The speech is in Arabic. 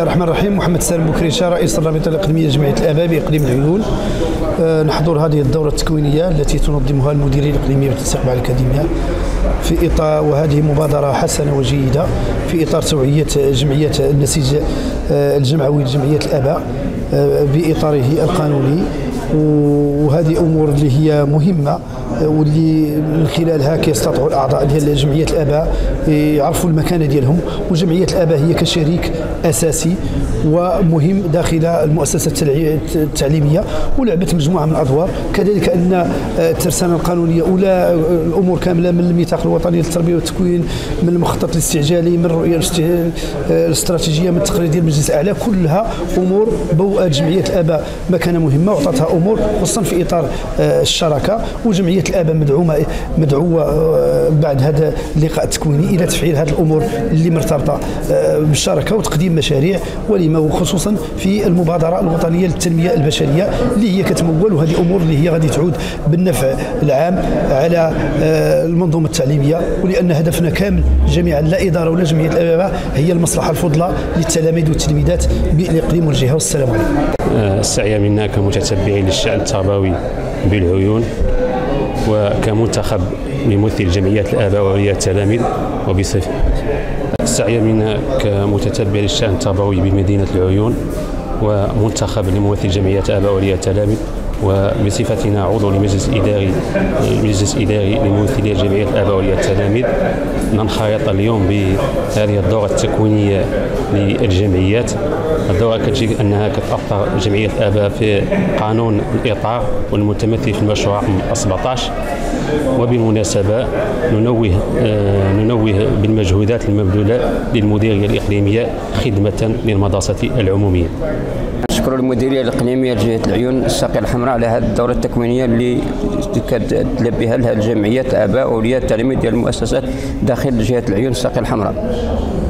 الرحمن الرحيم. محمد سالم بوكريشة، رئيس الرابطة الإقليمية لجمعية الآباء بإقليم العيون. نحضر هذه الدورة التكوينية التي تنظمها المديرية الإقليمية للتنسيق مع الأكاديمية في إطار، وهذه مبادرة حسنة وجيدة في إطار توعية جمعية النسيج الجمعوي لجمعية الآباء بإطاره القانوني، وهذه أمور اللي هي مهمة واللي من خلالها كيستطيعوا الأعضاء ديال جمعية الآباء يعرفوا المكانة ديالهم. وجمعية الآباء هي كشريك أساسي ومهم داخل المؤسسة التعليمية، ولعبت مجموعة من الأدوار، كذلك أن الترسانة القانونية ولا الأمور كاملة من الميثاق الوطني للتربية والتكوين، من المخطط الاستعجالي، من الرؤية الاستراتيجية، من التقرير ديال المجلس الأعلى، كلها أمور بوأت جمعية الآباء مكانة مهمة وعطتها أمور خصوصا في إطار الشراكة. وجمعية الآباء مدعوة بعد هذا اللقاء التكويني إلى تفعيل هذه الأمور اللي مرتبطة بالشراكة وتقديم مشاريع ولما، وخصوصا في المبادرة الوطنية للتنمية البشرية اللي هي كتمول، وهذه أمور اللي هي غادي تعود بالنفع العام على المنظومة التعليمية، ولأن هدفنا كامل جميعا لا إدارة ولا جمعية الآباء هي المصلحة الفضلى للتلاميذ والتلميذات بالإقليم والجهة. والسلام عليكم. السعي منا كمتتبعين للشأن التربوي بالعيون وكمنتخب لممثل جمعية الآباء وأولياء التلاميذ، وبصفة السعي منا كمتتبع للشأن التربوي بمدينة العيون ومنتخب لممثل جمعية الآباء وأولياء التلاميذ، وبصفتنا عضو لمجلس إداري لممثلي جمعية الآباء وأولياء التلاميذ، ننخرط اليوم بهذه الدورة التكوينية للجمعيات. الدورة كتجي أنها كتأثر جمعية الآباء في قانون الإطار والمتمثل في المشروع 17، وبالمناسبة ننوه بالمجهودات المبذولة للمديرية الإقليمية خدمة للمدرسة العمومية. نشكر المديرية الإقليمية لجهة العيون الساقية الحمراء على هذه الدورة التكوينية اللي كتلبيها لها الجمعيات آباء وأولياء التلاميذ ديال المؤسسات داخل جهة العيون الساقية الحمراء.